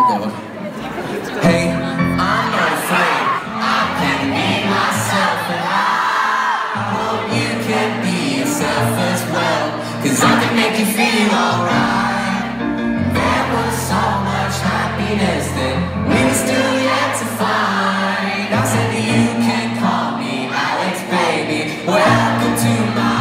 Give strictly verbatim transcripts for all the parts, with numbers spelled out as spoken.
go. Hey, I'm not afraid. I can be myself, and I hope you can be yourself as well, 'cause I can make you feel alright. There was so much happiness that we were still yet to find. I said you can call me Alex, baby. Welcome to my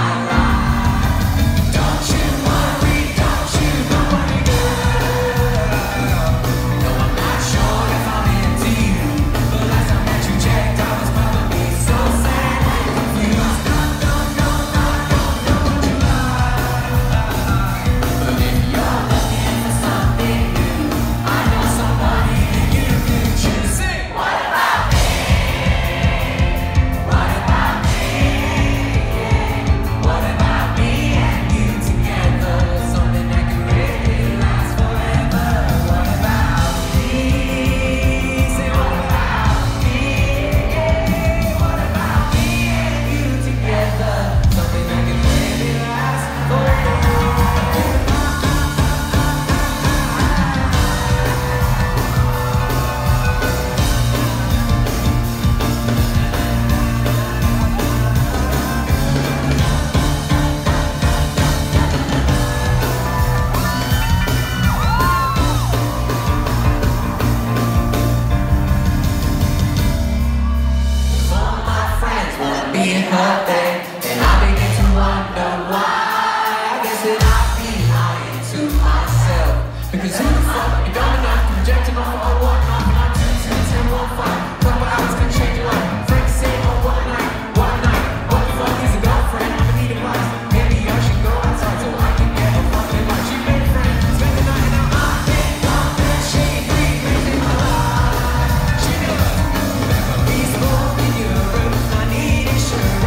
her day, and I begin to wonder why. I guess that I be lying to myself, because who the fuck you dumb enough to projecting off or whatnot? And I'm two, two, ten, one, five. Couple hours can change your life. Frank say, oh, what night, what night? What the fuck is a girlfriend? I'm gonna need a price. Maybe I should go outside so I can get a fucking life. She made a friend, spend the night, and now I can't come back. She ain't breathing my life. She never like a peaceful in Europe. I need insurance.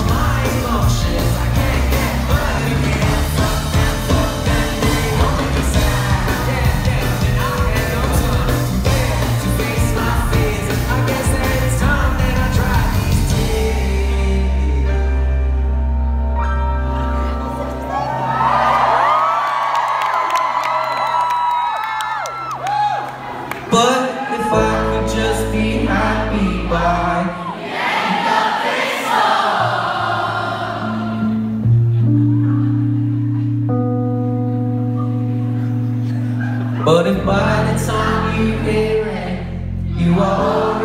But if I could just be happy by the end of this song. But if by the time you hear it, you are